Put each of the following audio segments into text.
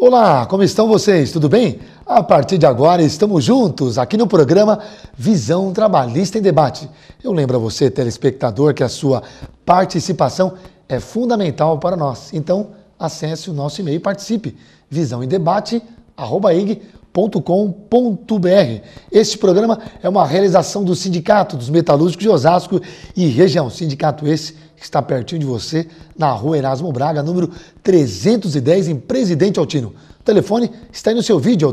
Olá, como estão vocês? Tudo bem? A partir de agora estamos juntos aqui no programa Visão Trabalhista em Debate. Eu lembro a você, telespectador, que a sua participação é fundamental para nós. Então, acesse o nosso e-mail e participe. visãoemdebate@ig.com.br. Este programa é uma realização do Sindicato dos Metalúrgicos de Osasco e região. Sindicato esse que está pertinho de você, na rua Erasmo Braga, número 310, em Presidente Altino. O telefone está aí no seu vídeo, é o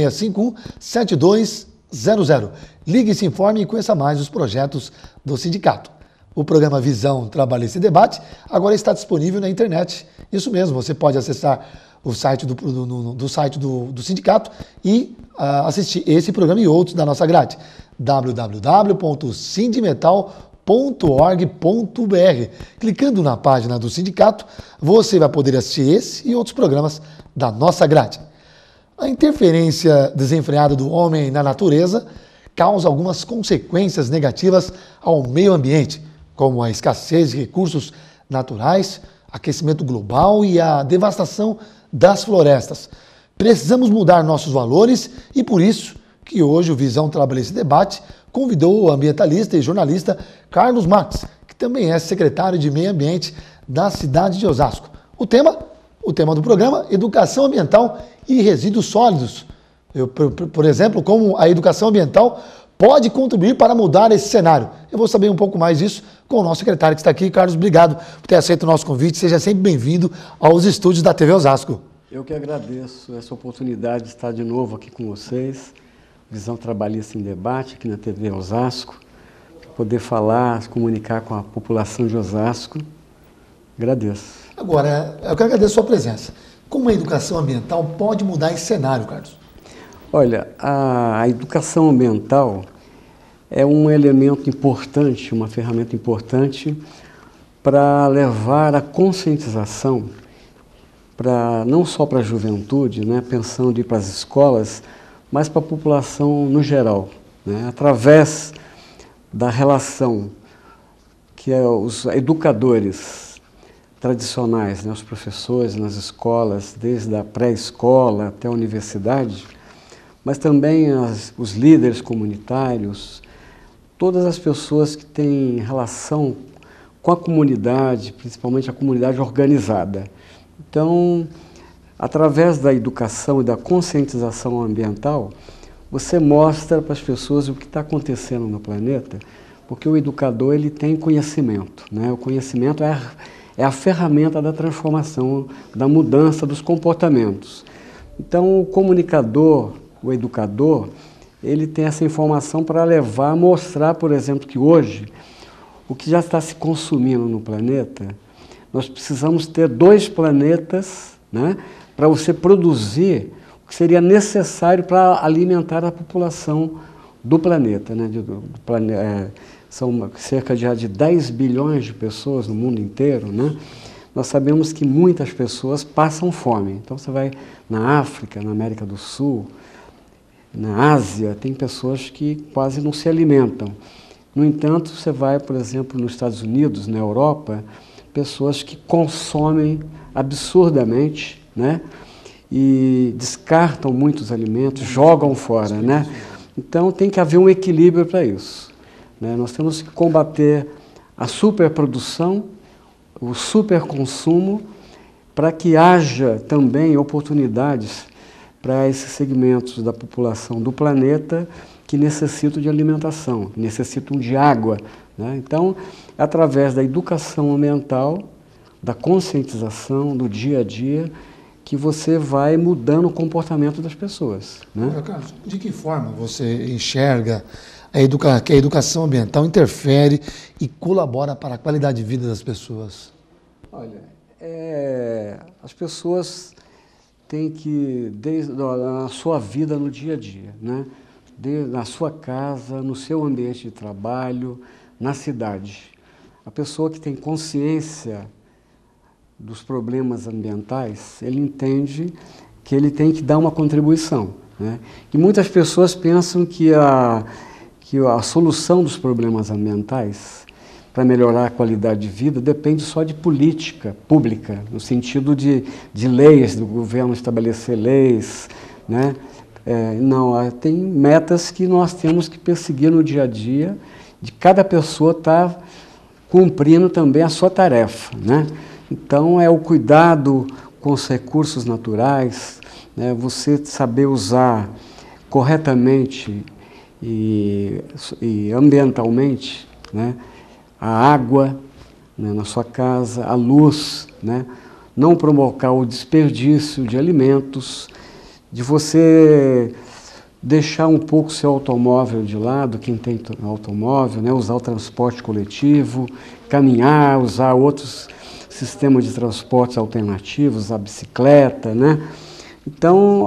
3651-7200. Ligue e se informe e conheça mais os projetos do sindicato. O programa Visão Trabalhista e Debate agora está disponível na internet. Isso mesmo, você pode acessar o site do sindicato e assistir esse programa e outros da nossa grade. www.sindimetal.org.br. Clicando na página do sindicato, você vai poder assistir esse e outros programas da nossa grade. A interferência desenfreada do homem na natureza causa algumas consequências negativas ao meio ambiente, como a escassez de recursos naturais, aquecimento global e a devastação das florestas. Precisamos mudar nossos valores e por isso que hoje o Visão Trabalhista e Debate convidou o ambientalista e jornalista Carlos Marques, que também é secretário de Meio Ambiente da cidade de Osasco. O tema do programa, educação ambiental e resíduos sólidos. Por exemplo, como a educação ambiental pode contribuir para mudar esse cenário. Eu vou saber um pouco mais disso com o nosso secretário que está aqui. Carlos, obrigado por ter aceito o nosso convite. Seja sempre bem-vindo aos estúdios da TV Osasco. Eu que agradeço essa oportunidade de estar de novo aqui com vocês. Visão Trabalhista em Debate, aqui na TV Osasco, poder falar, se comunicar com a população de Osasco. Agradeço. Agora, eu quero agradecer a sua presença. Como a educação ambiental pode mudar esse cenário, Carlos? Olha, a educação ambiental é um elemento importante, uma ferramenta importante para levar a conscientização, não só para a juventude, né, pensando em ir para as escolas, mas para a população no geral, né? Através da relação que os educadores tradicionais, né? Os professores nas escolas, desde a pré-escola até a universidade, mas também os líderes comunitários, todas as pessoas que têm relação com a comunidade, principalmente a comunidade organizada. Então, através da educação e da conscientização ambiental, você mostra para as pessoas o que está acontecendo no planeta, porque o educador ele tem conhecimento, né? O conhecimento é a ferramenta da transformação, da mudança dos comportamentos. Então, o comunicador, o educador, ele tem essa informação para levar, mostrar, por exemplo, que hoje, o que já está se consumindo no planeta, nós precisamos ter 2 planetas, né, para você produzir o que seria necessário para alimentar a população do planeta. Né? São cerca de 10 bilhões de pessoas no mundo inteiro. Né? Nós sabemos que muitas pessoas passam fome. Então você vai na África, na América do Sul, na Ásia, tem pessoas que quase não se alimentam. No entanto, você vai, por exemplo, nos Estados Unidos, na Europa, pessoas que consomem absurdamente, né? E descartam muitos alimentos, jogam fora, né? Então tem que haver um equilíbrio para isso, né? Nós temos que combater a superprodução, o superconsumo, para que haja também oportunidades para esses segmentos da população do planeta que necessitam de alimentação, que necessitam de água, né? Então, através da educação ambiental, da conscientização, do dia a dia, que você vai mudando o comportamento das pessoas. Né? Agora, Carlos, de que forma você enxerga que a educação ambiental interfere e colabora para a qualidade de vida das pessoas? Olha, as pessoas têm que, desde a sua vida no dia a dia, né? Na sua casa, no seu ambiente de trabalho, na cidade. A pessoa que tem consciência dos problemas ambientais, ele entende que ele tem que dar uma contribuição. Né? E muitas pessoas pensam que a solução dos problemas ambientais para melhorar a qualidade de vida depende só de política pública, no sentido de leis, do governo estabelecer leis, né? Não, tem metas que nós temos que perseguir no dia a dia, de cada pessoa estar cumprindo também a sua tarefa, né? Então, é o cuidado com os recursos naturais, né? Você saber usar corretamente e ambientalmente, né, a água, né, na sua casa, a luz, né, não provocar o desperdício de alimentos, de você deixar um pouco seu automóvel de lado, quem tem automóvel, né, usar o transporte coletivo, caminhar, usar outros sistemas de transportes alternativos, a bicicleta, né? Então,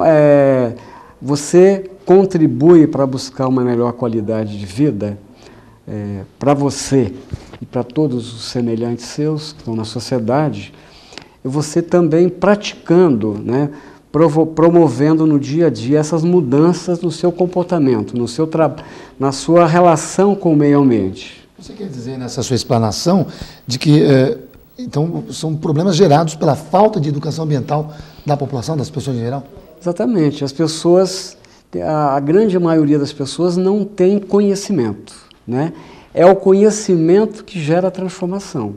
você contribui para buscar uma melhor qualidade de vida para você e para todos os semelhantes seus que estão na sociedade, e você também praticando, né, promovendo no dia a dia essas mudanças no seu comportamento, na sua relação com o meio ambiente. Você quer dizer nessa sua explanação de que então são problemas gerados pela falta de educação ambiental da população, das pessoas em geral? Exatamente. As pessoas, a grande maioria das pessoas não tem conhecimento, né? É o conhecimento que gera a transformação.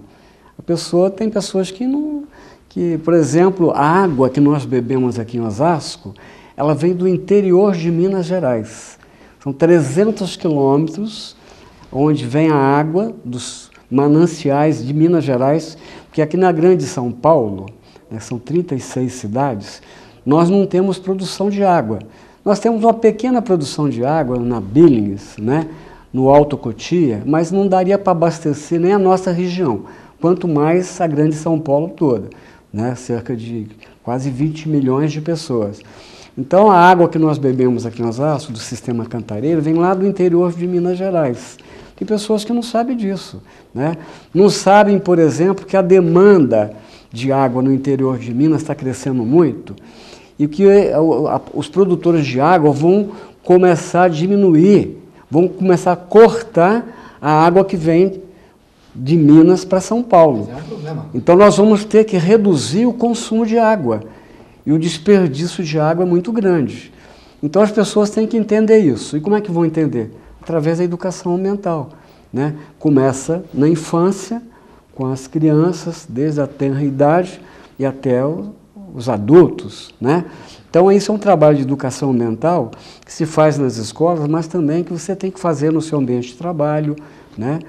Tem pessoas que não, por exemplo, a água que nós bebemos aqui em Osasco, ela vem do interior de Minas Gerais. São 300 quilômetros onde vem a água dos mananciais de Minas Gerais, porque aqui na Grande São Paulo, né, são 36 cidades, nós não temos produção de água. Nós temos uma pequena produção de água na Billings, né, no Alto Cotia, mas não daria para abastecer nem a nossa região, quanto mais a Grande São Paulo toda, né, cerca de quase 20 milhões de pessoas. Então, a água que nós bebemos aqui em Osasco, do sistema Cantareira, vem lá do interior de Minas Gerais. Tem pessoas que não sabem disso, né? Não sabem, por exemplo, que a demanda de água no interior de Minas está crescendo muito e que os produtores de água vão começar a diminuir, vão começar a cortar a água que vem de Minas para São Paulo. Mas é um problema. Então, nós vamos ter que reduzir o consumo de água. E o desperdício de água é muito grande. Então, as pessoas têm que entender isso. E como é que vão entender? Através da educação ambiental, né? Começa na infância, com as crianças, desde a tenra idade e até os adultos, né? Então, isso é um trabalho de educação ambiental que se faz nas escolas, mas também que você tem que fazer no seu ambiente de trabalho, né?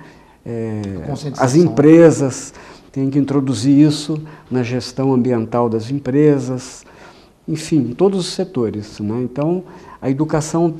As empresas têm que introduzir isso na gestão ambiental das empresas, enfim, em todos os setores, né? Então, a educação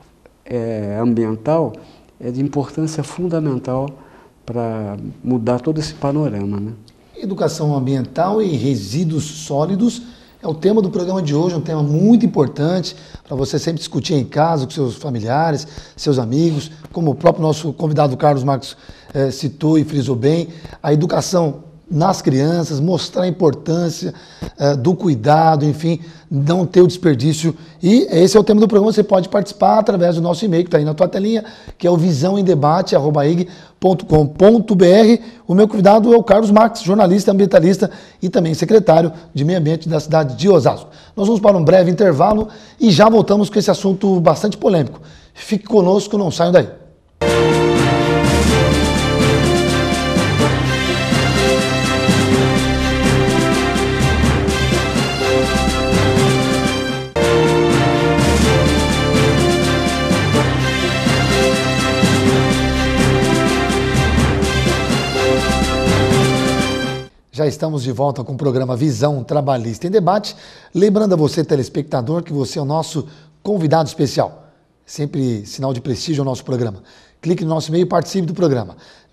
ambiental é de importância fundamental para mudar todo esse panorama, né? Educação ambiental e resíduos sólidos é o tema do programa de hoje, um tema muito importante para você sempre discutir em casa com seus familiares, seus amigos, como o próprio nosso convidado Carlos Marcos citou e frisou bem, a educação nas crianças, mostrar a importância do cuidado, enfim, não ter o desperdício. E esse é o tema do programa, você pode participar através do nosso e-mail, que está aí na tua telinha, que é o visãoemdebate@ig.com.br. O meu convidado é o Carlos Marques, jornalista, ambientalista e também secretário de Meio Ambiente da cidade de Osasco. Nós vamos para um breve intervalo e já voltamos com esse assunto bastante polêmico. Fique conosco, não saiam daí. Já estamos de volta com o programa Visão Trabalhista em Debate. Lembrando a você, telespectador, que você é o nosso convidado especial. Sempre sinal de prestígio ao nosso programa. Clique no nosso e-mail e participe do programa.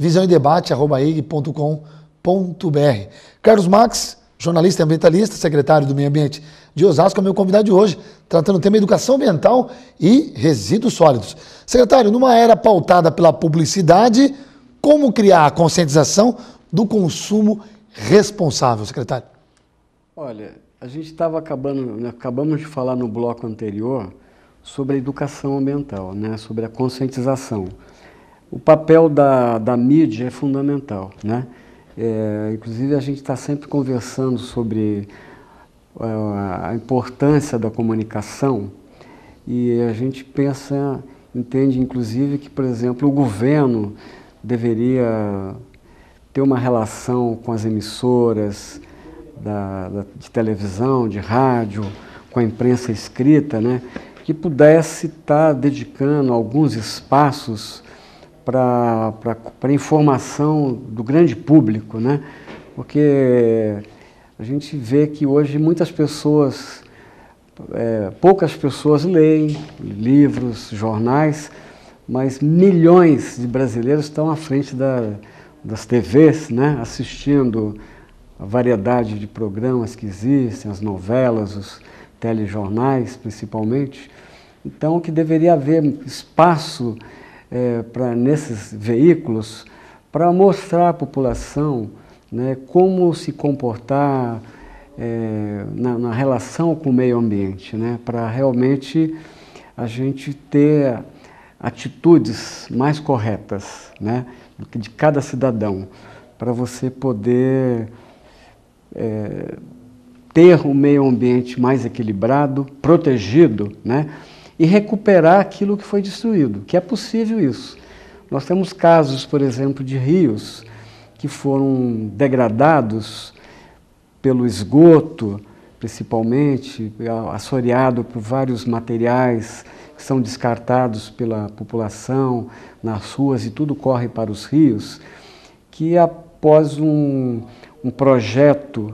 visãoemdebate@ig.com.br. Carlos Marques, jornalista e ambientalista, secretário do Meio Ambiente de Osasco, é o meu convidado de hoje, tratando o tema educação ambiental e resíduos sólidos. Secretário, numa era pautada pela publicidade, como criar a conscientização do consumo responsável, secretário? Olha, a gente acabamos de falar no bloco anterior sobre a educação ambiental, né, sobre a conscientização. O papel da mídia é fundamental, né? Inclusive, a gente está sempre conversando sobre a importância da comunicação e a gente entende inclusive que, por exemplo, o governo deveria ter uma relação com as emissoras de televisão, de rádio, com a imprensa escrita, né, que pudesse estar dedicando alguns espaços para informação do grande público, né, porque a gente vê que hoje poucas pessoas leem livros, jornais, mas milhões de brasileiros estão à frente das TVs, né, assistindo a variedade de programas que existem, as novelas, os telejornais principalmente. Então, que deveria haver espaço nesses veículos para mostrar à população, né, como se comportar na relação com o meio ambiente, né, para realmente a gente ter atitudes mais corretas, né, de cada cidadão, para você poder ter um meio ambiente mais equilibrado, protegido, né, e recuperar aquilo que foi destruído, que é possível isso. Nós temos casos, por exemplo, de rios que foram degradados pelo esgoto, principalmente, assoreado por vários materiais que são descartados pela população nas ruas e tudo corre para os rios, que após um projeto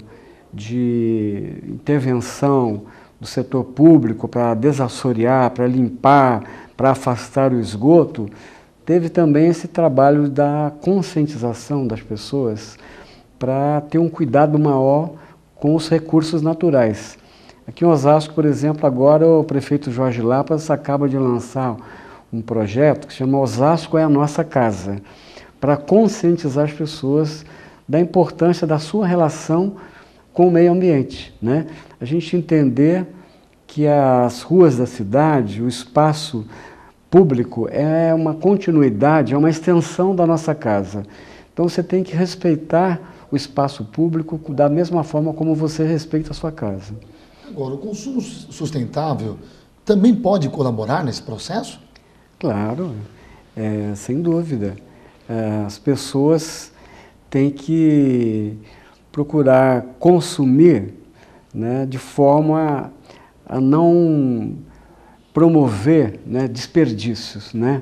de intervenção do setor público para desassorear, para limpar, para afastar o esgoto, teve também esse trabalho da conscientização das pessoas para ter um cuidado maior com os recursos naturais. Aqui em Osasco, por exemplo, agora o prefeito Jorge Lapas acaba de lançar um projeto que chama Osasco é a Nossa Casa, para conscientizar as pessoas da importância da sua relação com o meio ambiente, né? A gente entender que as ruas da cidade, o espaço público é uma continuidade, é uma extensão da nossa casa. Então você tem que respeitar o espaço público da mesma forma como você respeita a sua casa. Agora, o consumo sustentável também pode colaborar nesse processo? Claro, sem dúvida. As pessoas têm que procurar consumir, né, de forma a não promover, né, desperdícios, né?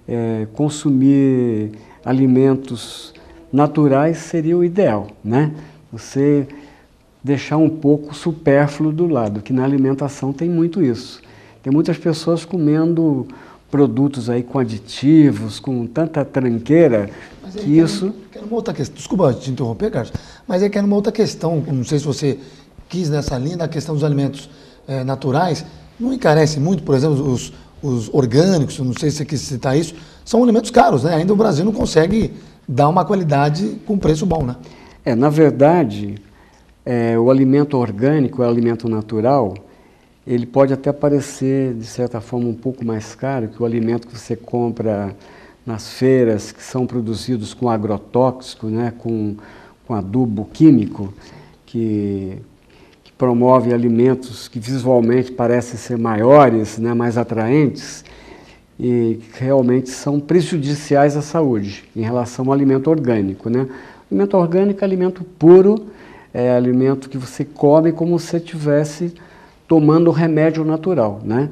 Consumir alimentos naturais seria o ideal, né? Você deixar um pouco supérfluo do lado, que na alimentação tem muito isso. Tem muitas pessoas comendo produtos aí com aditivos, com tanta tranqueira, que isso... Quero uma outra questão, desculpa te interromper, Carlos, mas eu quero uma outra questão, não sei se você quis nessa linha, a questão dos alimentos naturais, não encarece muito, por exemplo, os orgânicos, não sei se você quis citar isso, são alimentos caros, né? Ainda o Brasil não consegue dar uma qualidade com preço bom, né? Na verdade, o alimento orgânico, o alimento natural, ele pode até parecer, de certa forma, um pouco mais caro que o alimento que você compra nas feiras, que são produzidos com agrotóxico, né, com adubo químico, que promove alimentos que visualmente parecem ser maiores, né, mais atraentes, e que realmente são prejudiciais à saúde em relação ao alimento orgânico, né? Alimento orgânico é alimento puro, é alimento que você come como se estivesse tomando remédio natural, né?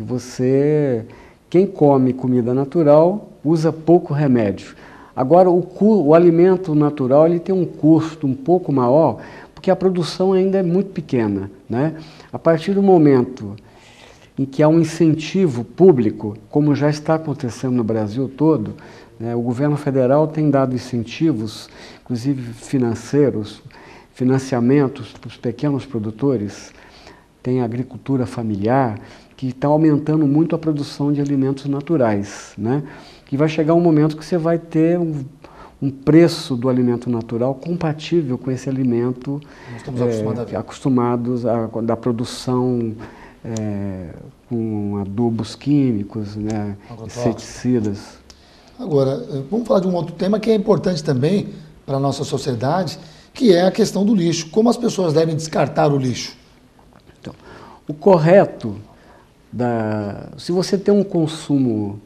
Quem come comida natural usa pouco remédio. Agora, o alimento natural ele tem um custo um pouco maior, porque a produção ainda é muito pequena, né? A partir do momento em que há um incentivo público, como já está acontecendo no Brasil todo, né, o governo federal tem dado incentivos, inclusive financeiros, financiamentos para os pequenos produtores, tem a agricultura familiar, que está aumentando muito a produção de alimentos naturais, né? Que vai chegar um momento que você vai ter um preço do alimento natural compatível com esse alimento acostumados da produção com adubos químicos, né, inseticidas. Agora, vamos falar de um outro tema que é importante também para a nossa sociedade, que é a questão do lixo. Como as pessoas devem descartar o lixo? Então, o correto, se você tem um consumo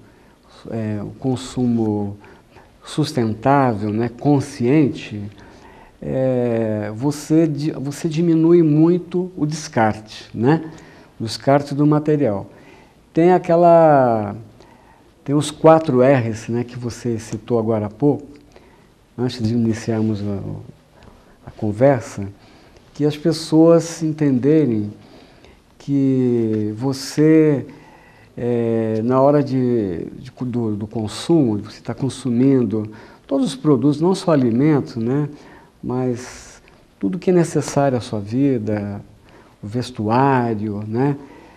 sustentável, né, consciente, você diminui muito o descarte, né? O descarte do material. Tem os 4 R's, né, que você citou agora há pouco, antes de iniciarmos a conversa, que as pessoas entenderem que você, na hora do consumo, você está consumindo todos os produtos, não só alimentos, né, mas tudo que é necessário à sua vida, o vestuário, né,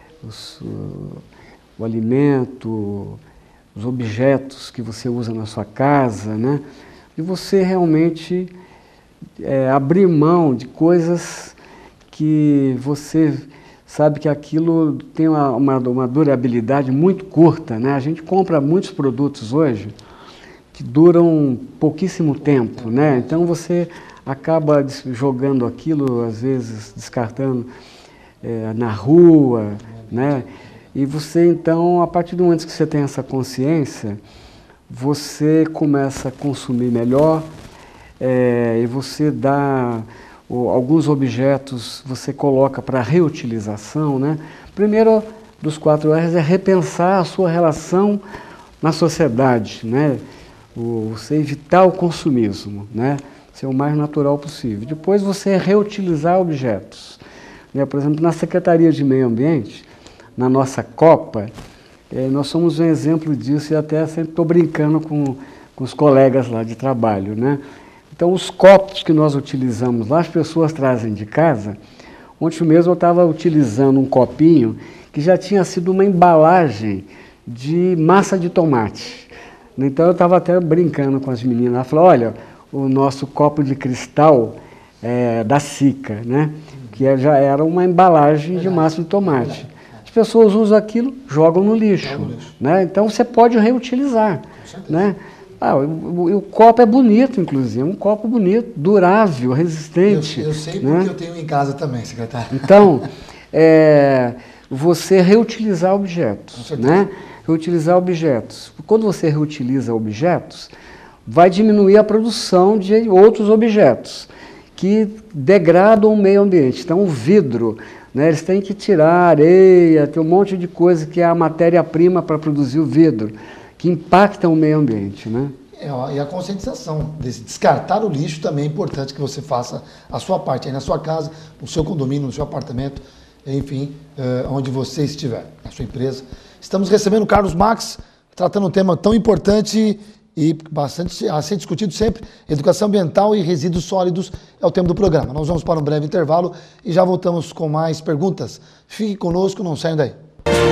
o alimento, os objetos que você usa na sua casa, né, e você realmente abrir mão de coisas que você sabe que aquilo tem uma durabilidade muito curta, né? A gente compra muitos produtos hoje que duram pouquíssimo tempo, né? Então você acaba jogando aquilo, às vezes descartando na rua, né? E você então, a partir do momento que você tem essa consciência, você começa a consumir melhor, e você dá alguns objetos, você coloca para reutilização, né? Primeiro dos 4 R's é repensar a sua relação na sociedade, né? Você evitar o consumismo, né? Ser o mais natural possível. Depois você reutilizar objetos, né? Por exemplo, na Secretaria de Meio Ambiente, na nossa Copa, nós somos um exemplo disso, e até sempre estou brincando com os colegas lá de trabalho, né? Então, os copos que nós utilizamos lá, as pessoas trazem de casa. Ontem mesmo eu estava utilizando um copinho que já tinha sido uma embalagem de massa de tomate. Então, eu estava até brincando com as meninas. Ela falou, olha, o nosso copo de cristal da Sica, né? Que já era uma embalagem de massa de tomate. As pessoas usam aquilo, jogam no lixo, né? Então, você pode reutilizar, né? O copo é bonito, inclusive, um copo bonito, durável, resistente. Eu sei porque, né? Eu tenho em casa também, secretário. Então, você reutilizar objetos, né? Reutilizar objetos. Quando você reutiliza objetos, vai diminuir a produção de outros objetos que degradam o meio ambiente. Então, o vidro, né, eles têm que tirar areia, tem um monte de coisa que é a matéria-prima para produzir o vidro, que impactam o meio ambiente, né? E a conscientização, descartar o lixo também é importante que você faça a sua parte, aí na sua casa, no seu condomínio, no seu apartamento, enfim, onde você estiver, na sua empresa. Estamos recebendo o Carlos Max, tratando um tema tão importante e bastante a ser discutido sempre, educação ambiental e resíduos sólidos é o tema do programa. Nós vamos para um breve intervalo e já voltamos com mais perguntas. Fique conosco, não saiam daí.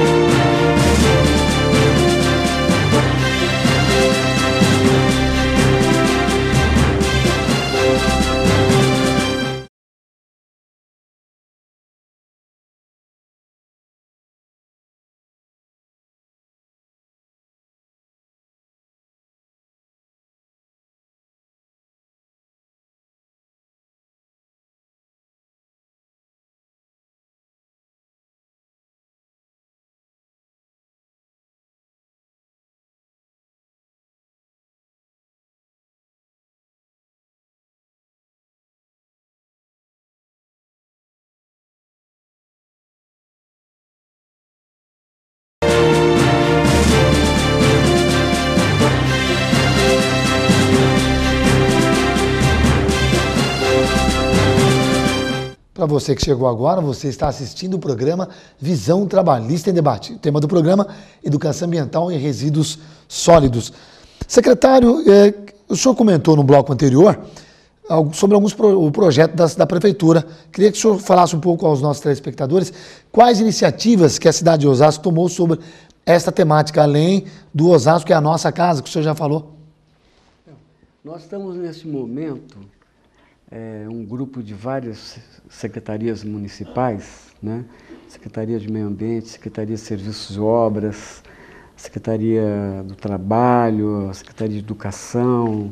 Para você que chegou agora, você está assistindo o programa Visão Trabalhista em Debate. O tema do programa, Educação Ambiental e Resíduos Sólidos. Secretário, o senhor comentou no bloco anterior sobre o projeto da Prefeitura. Queria que o senhor falasse um pouco aos nossos telespectadores quais iniciativas que a cidade de Osasco tomou sobre esta temática, além do Osasco, que é a nossa casa, que o senhor já falou. Nós estamos nesse momento, um grupo de várias secretarias municipais, né? Secretaria de Meio Ambiente, Secretaria de Serviços e Obras, Secretaria do Trabalho, a Secretaria de Educação,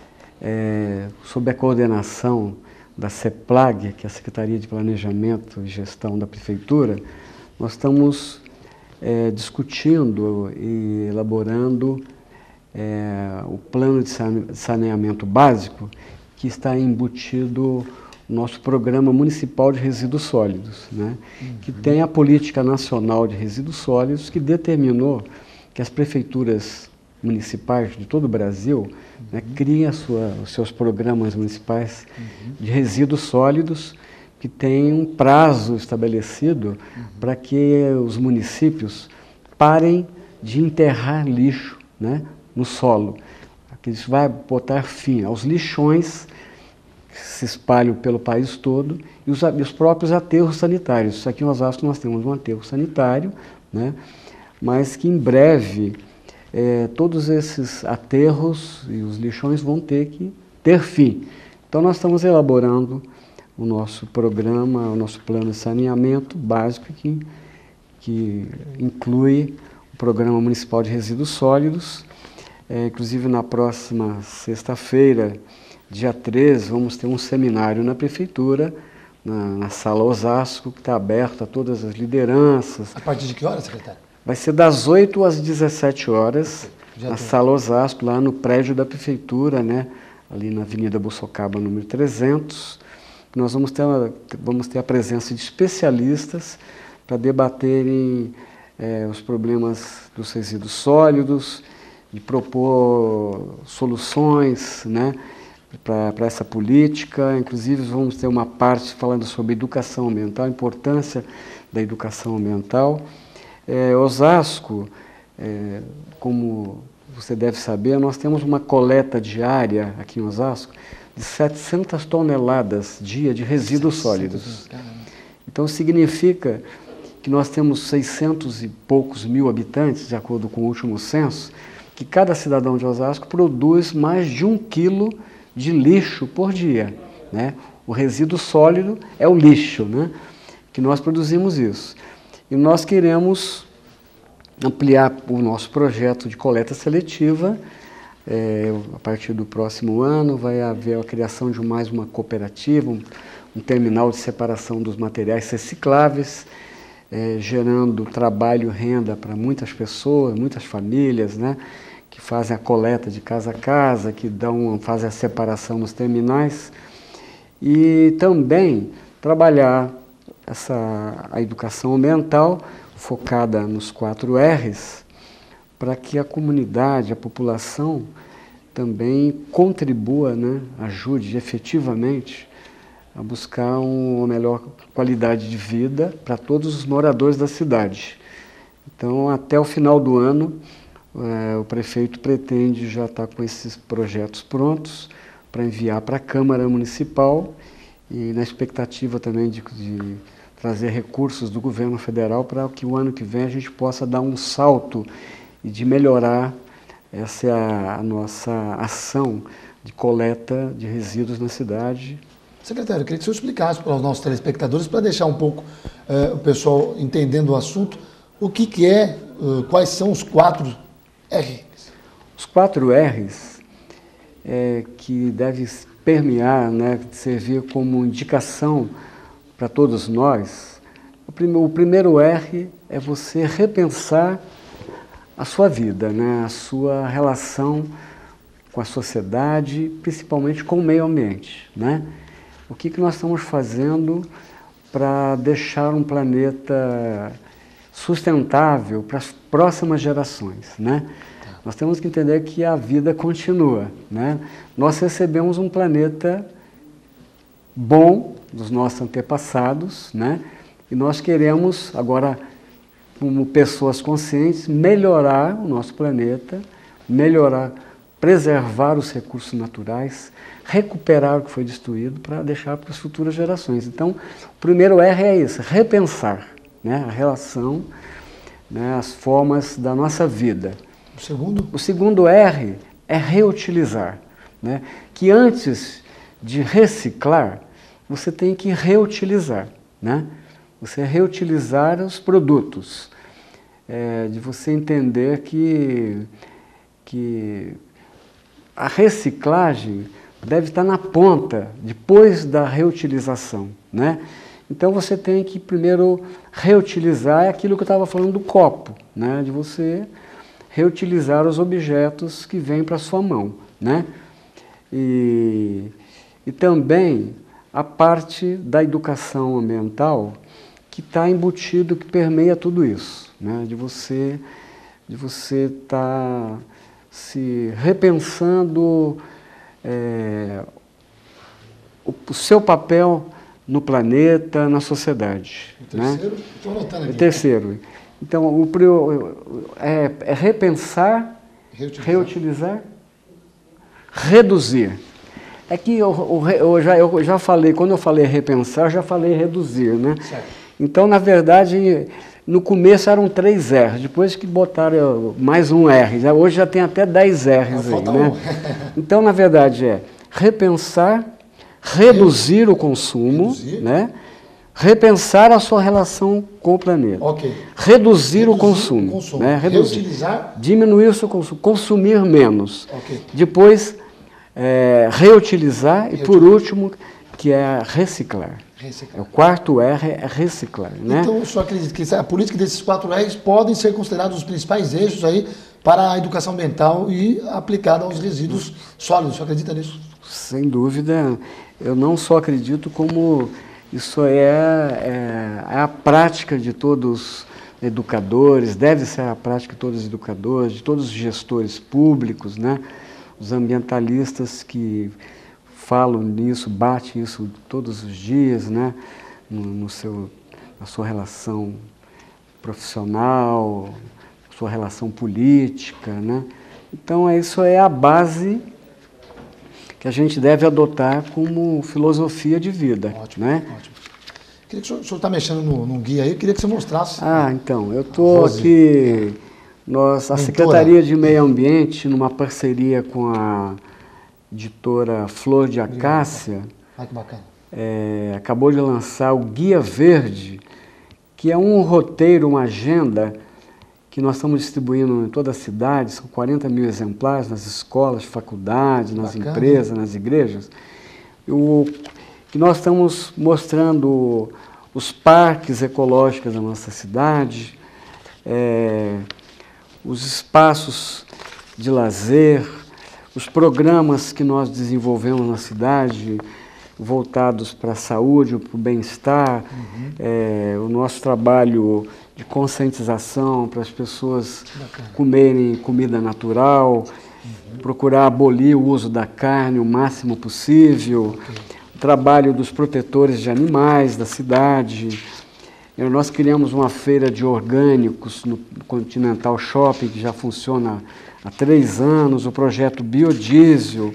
sob a coordenação da CEPLAG, que é a Secretaria de Planejamento e Gestão da Prefeitura, nós estamos discutindo e elaborando o plano de saneamento básico que está embutido no nosso Programa Municipal de Resíduos Sólidos, né? Que tem a Política Nacional de Resíduos Sólidos, que determinou que as prefeituras municipais de todo o Brasil criem os seus programas municipais de resíduos sólidos, que tem um prazo estabelecido para que os municípios parem de enterrar lixo, né, no solo. Isso vai botar fim aos lixões que se espalham pelo país todo e os próprios aterros sanitários. Aqui em Osasco nós temos um aterro sanitário, né, mas que em breve todos esses aterros e os lixões vão ter fim. Então nós estamos elaborando o nosso programa, o nosso plano de saneamento básico que inclui o Programa Municipal de Resíduos Sólidos. Inclusive na próxima sexta-feira, dia 13, vamos ter um seminário na Prefeitura, na Sala Osasco, que está aberto a todas as lideranças. A partir de que hora, secretário? Vai ser das 8 às 17 horas, na Sala Osasco, lá no prédio da Prefeitura, né, ali na Avenida Bussocaba, número 300. Nós vamos ter a presença de especialistas para debaterem os problemas dos resíduos sólidos e propor soluções, né, para essa política. Inclusive, vamos ter uma parte falando sobre educação ambiental, a importância da educação ambiental. Osasco, como você deve saber, nós temos uma coleta diária aqui em Osasco de 700 toneladas dia de resíduos sólidos. Então significa que nós temos 600 e poucos mil habitantes, de acordo com o último censo, que cada cidadão de Osasco produz mais de 1 quilo de lixo por dia, né? O resíduo sólido é o lixo, né, que nós produzimos isso. E nós queremos ampliar o nosso projeto de coleta seletiva. A partir do próximo ano vai haver a criação de mais uma cooperativa, um terminal de separação dos materiais recicláveis, gerando trabalho e renda para muitas pessoas, muitas famílias, né, que fazem a coleta de casa a casa, que fazem a separação nos terminais. E também trabalhar a educação ambiental focada nos 4 R's, para que a comunidade, a população, também contribua, né, ajude efetivamente a buscar uma melhor qualidade de vida para todos os moradores da cidade. Então, até o final do ano, o prefeito pretende já estar com esses projetos prontos para enviar para a Câmara Municipal e na expectativa também de trazer recursos do governo federal para que o ano que vem a gente possa dar um salto e de melhorar essa a nossa ação de coleta de resíduos na cidade. Secretário, eu queria que o senhor explicasse para os nossos telespectadores, para deixar um pouco o pessoal entendendo o assunto, quais são os 4 R's. Os 4 R's que devem permear, né, servir como indicação para todos nós. O primeiro R é você repensar a sua vida, né, a sua relação com a sociedade, principalmente com o meio ambiente, né? O que nós estamos fazendo para deixar um planeta sustentável para as próximas gerações, né? Nós temos que entender que a vida continua, né? Nós recebemos um planeta bom dos nossos antepassados, né? E nós queremos agora, como pessoas conscientes, melhorar o nosso planeta, preservar os recursos naturais, recuperar o que foi destruído para deixar para as futuras gerações. Então, o primeiro R é isso, repensar, né, a relação, né, as formas da nossa vida. O segundo R é reutilizar, né, que antes de reciclar, você tem que reutilizar, né? Você reutilizar os produtos. de você entender que a reciclagem deve estar na ponta, depois da reutilização, né? Então você tem que primeiro reutilizar aquilo que eu estava falando do copo, né? De você reutilizar os objetos que vêm para a sua mão, né? E também a parte da educação ambiental que está embutido, que permeia tudo isso, né? De você estar se repensando o seu papel no planeta, na sociedade. O terceiro? Né? Estou anotando aqui. O terceiro. Então, é repensar, reutilizar, reduzir. É que eu já falei, quando eu falei repensar, eu já falei reduzir, né? Certo. Então, na verdade, no começo eram 3 R's, depois que botaram mais um R, hoje já tem até 10 R's aí, né? Então, na verdade, é repensar, reduzir o consumo, né? Repensar a sua relação com o planeta. Okay. Reduzir o consumo. Né? Reutilizar. Diminuir o seu consumo, consumir menos. Okay. Depois, reutilizar e, por último, que é reciclar. O 4 R é reciclar. Né? Então, o senhor acredita que a política desses 4 R's podem ser considerados os principais eixos aí para a educação ambiental e aplicada aos resíduos sólidos? O senhor acredita nisso? Sem dúvida. Eu não só acredito, como isso é a prática de todos os educadores, deve ser a prática de todos os educadores, de todos os gestores públicos, né? Os ambientalistas que falam nisso, batem isso todos os dias, né? Na sua relação profissional, sua relação política, né? Então, isso é a base que a gente deve adotar como filosofia de vida. Ótimo, né? Ótimo. Queria que o senhor está mexendo no guia aí, eu queria que você mostrasse. Então, eu estou aqui, a Secretaria de Meio Ambiente, numa parceria com a editora Flor de Acácia, que bacana. acabou de lançar o Guia Verde, que é um roteiro, uma agenda que nós estamos distribuindo em toda a cidade, são 40 mil exemplares nas escolas, faculdades, nas empresas, nas igrejas, que nós estamos mostrando os parques ecológicos da nossa cidade, os espaços de lazer, os programas que nós desenvolvemos na cidade, voltados para a saúde, para o bem-estar, o nosso trabalho de conscientização para as pessoas comerem comida natural, procurar abolir o uso da carne o máximo possível, o trabalho dos protetores de animais da cidade. Nós criamos uma feira de orgânicos no Continental Shopping, que já funciona há 3 anos, o projeto Biodiesel,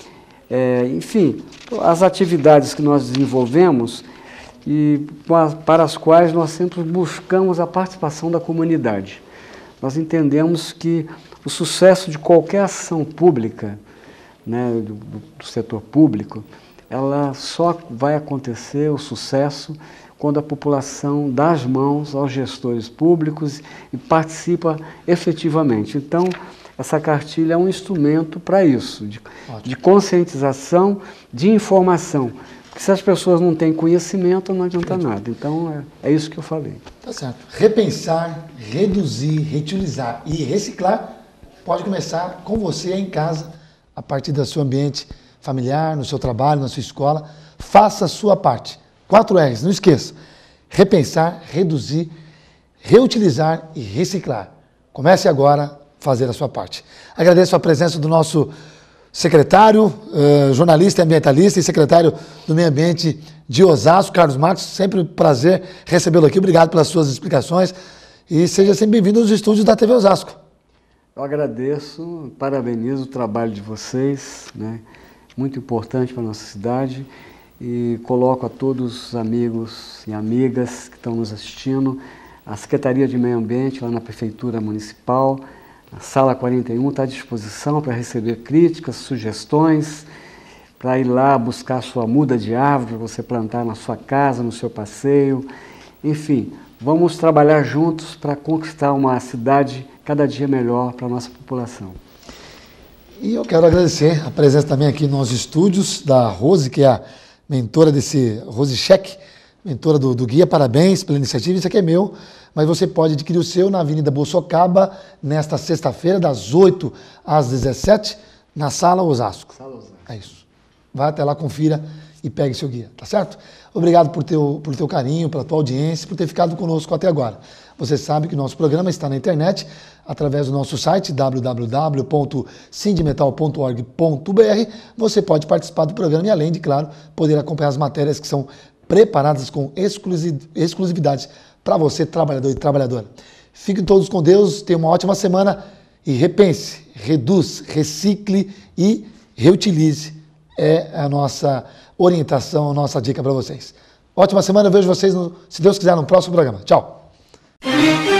enfim, as atividades que nós desenvolvemos e para as quais nós sempre buscamos a participação da comunidade. Nós entendemos que o sucesso de qualquer ação pública, né, do setor público, ela só vai acontecer, o sucesso, quando a população dá as mãos aos gestores públicos e participa efetivamente. Então, essa cartilha é um instrumento para isso, de conscientização, de informação. Porque se as pessoas não têm conhecimento, não adianta nada. Então, é isso que eu falei. Tá certo. Repensar, reduzir, reutilizar e reciclar pode começar com você em casa, a partir do seu ambiente familiar, no seu trabalho, na sua escola. Faça a sua parte. 4 R's, não esqueça. Repensar, reduzir, reutilizar e reciclar. Comece agora a fazer a sua parte. Agradeço a presença do nosso secretário, jornalista e ambientalista e secretário do Meio Ambiente de Osasco, Carlos Marcos. Sempre um prazer recebê-lo aqui. Obrigado pelas suas explicações e seja sempre bem-vindo aos estúdios da TV Osasco. Eu agradeço, parabenizo o trabalho de vocês, né? Muito importante para a nossa cidade, e coloco a todos os amigos e amigas que estão nos assistindo, a Secretaria de Meio Ambiente lá na Prefeitura Municipal, a Sala 41 está à disposição para receber críticas, sugestões, para ir lá buscar a sua muda de árvore, para você plantar na sua casa, no seu passeio. Enfim, Vamos trabalhar juntos para conquistar uma cidade cada dia melhor para a nossa população. E eu quero agradecer a presença também aqui nos estúdios da Rose, que é a mentora desse Rose Check, mentora do Guia. Parabéns pela iniciativa, isso aqui é meu, mas você pode adquirir o seu na Avenida Bossocaba, nesta sexta-feira, das 8 às 17, na Sala Osasco. É isso. Vai até lá, confira e pegue seu guia, tá certo? Obrigado por teu carinho, pela tua audiência, por ter ficado conosco até agora. Você sabe que o nosso programa está na internet, através do nosso site www.cindimetal.org.br. Você pode participar do programa e, além de, claro, poder acompanhar as matérias que são preparadas com exclusividade para você, trabalhador e trabalhadora. Fiquem todos com Deus, tenham uma ótima semana e repense, reduz, recicle e reutilize. É a nossa orientação, a nossa dica para vocês. Ótima semana, eu vejo vocês, se Deus quiser, no próximo programa. Tchau!